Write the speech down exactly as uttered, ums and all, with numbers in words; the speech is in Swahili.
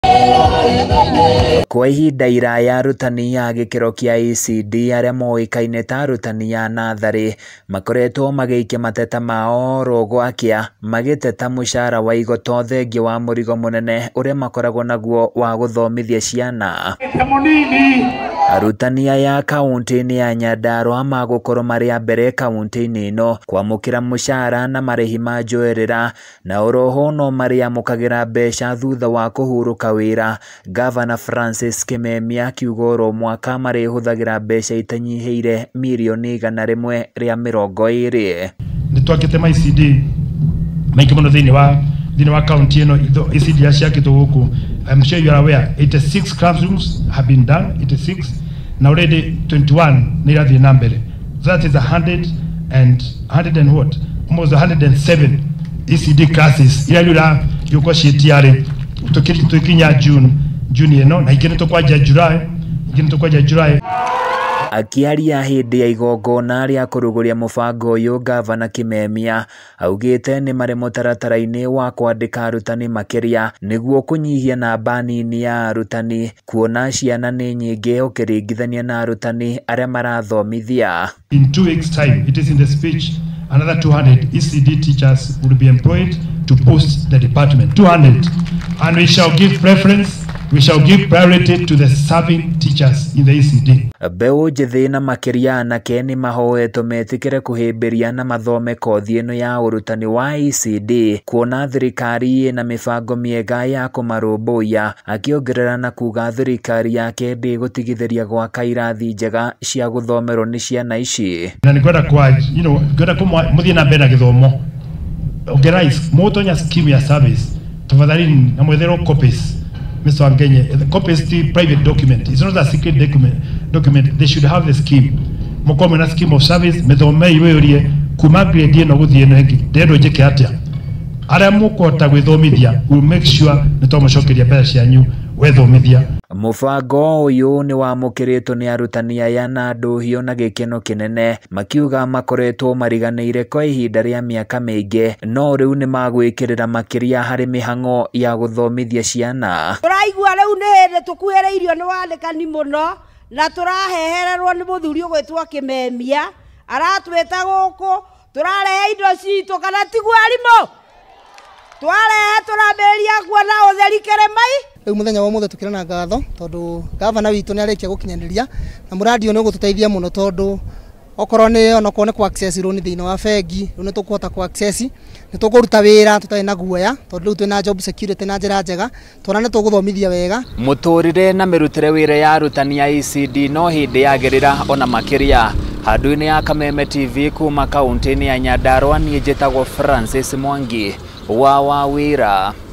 Kwa ihinda iraya Arutani ya gĩkĩro kĩa E C D arĩa moĩkaine ta Arutani ya natharĩ makoretwo magĩikia mateta mao rogwakia magĩteta mũcara wa igoto thengia wa mũrigo mũnene ũrĩa makoragwo naguo wa gũthomithia ciana. Arutani ya kaunti-ini ya Nyandarua magũkorwo marĩ a mbere kaunti-ini ĩno kwamũkĩra mũcara na marĩhi ma njoerera na oroho no marĩ amũkagĩra mbeca thutha wa kũhurũka wĩra. Gavana Francis Kameme akiuga oro mwaka marĩhũthagĩra mbeca itanyihiire mirioni igana rĩmwe rĩa mĩrongo ĩrĩ. Nĩtwakĩte ma E C D maingĩ mũno thĩinĩ wa thĩinĩ wa kaunti ĩno E C D ciakĩtwo gũkũ. I'm sure you are aware eighty-six classrooms have been done, eighty-six, and already twenty-one nĩ irathiĩ na mbere. That is a hundred and hundred and what? Almost one hundred and seven E C D classes ira rĩu yuko ciĩtiarĩ tukinya June June ĩno na ingĩ nĩtũkwanjia July ingĩ nĩtũkwanjia July. Akiaria hĩndĩ ya igongona rĩa kũrugũria mũbango ũyũ, Gavana Kameme augĩte nĩ marĩ mũtaratara-inĩ wa kwandĩka arutani makĩria nĩguo kũnyihia namba nini ya arutani, kuona ciana nĩ nyingĩ ũkĩringithania na arutani arĩa marathomithia. In two weeks time, it is in the speech, another two hundred E C D teachers will be employed to boost the department. two hundred, and we shall give preference We shall give priority to the serving teachers in the E C D. Beũ njĩthĩ na makĩria anake nĩ mahoetwo metĩkĩre kũhĩmbĩria na mathome kothi ĩno ya ũrutani wa E C D, kuona thirikari ĩna mĩbango mĩega ya kũmarũmbũiya, akĩongerera na kuga thirikari yake ndĩgũtigithĩria gwaka irathi njega cia gũthomerwo nĩ ciana ici. Na nĩkwenda kwa, you know, kwenda mũthiĩ na mbere na gĩthomo. Organize mũtonya scheme ya service. Tafadhali na mwetherwo copies. Mister Wangenye, the copy is the private document. It's not a secret document. Document. They should have the scheme. Mokome na scheme of service. Methome iwe urie kuma grade no guthie no hengi. Dendo jeke atia. Ara mukota gwithomithia. We'll make sure nitomocokeria mbeca cianyu wethomithia. Mũbango ũyũ nĩ wamũkĩrĩtwo nĩ arutani aya na ndũhiũ na gĩkeno kĩnene, makiuga makoretwo mariganĩire kwa ihinda rĩa mĩaka mĩingĩ, no rĩu nĩ magwĩkĩrĩra makĩria harĩ mĩhang'o ya gũthomithia ciana. Tũraigua rĩu nĩ hĩndĩ tũkuhĩrĩirio nĩ wandĩkani mũno na tũrahehererwo nĩ mũthuri ũgwĩtwo Kameme aratwĩta gũkũ, tũrarehe indo citũ kana tiguo arimũ, twarehe tũrambĩrĩria kuona ũtheri kĩrĩma-i. Rĩu mũthenya wa ũmũthĩ tũkĩrana ngatho tondũ gavana witũ nĩ arĩkia gũkinyanĩria na mũradi ũyũ nĩ ũgũtũteithia mũno tondũ okorwo nĩ onokorwo nĩ ku access loan thĩinĩ wa bengi, rĩu nĩ tũkũhota ku access, nĩ tũkũruta wĩra tũtarĩ na guoya tondũ rĩu twĩna job security na njĩra njega, twana nĩ tũgũthomithia wega. Mũtũrĩre na mĩrutĩre wĩra ya arutani ya E C D no hĩndĩ yagĩrĩra ona makĩria. Handũ-inĩ ya Kameme T V kuma kaunti-ini ya Nyandarua, niĩ njĩtagwo Francis Mwangi wa wa wira.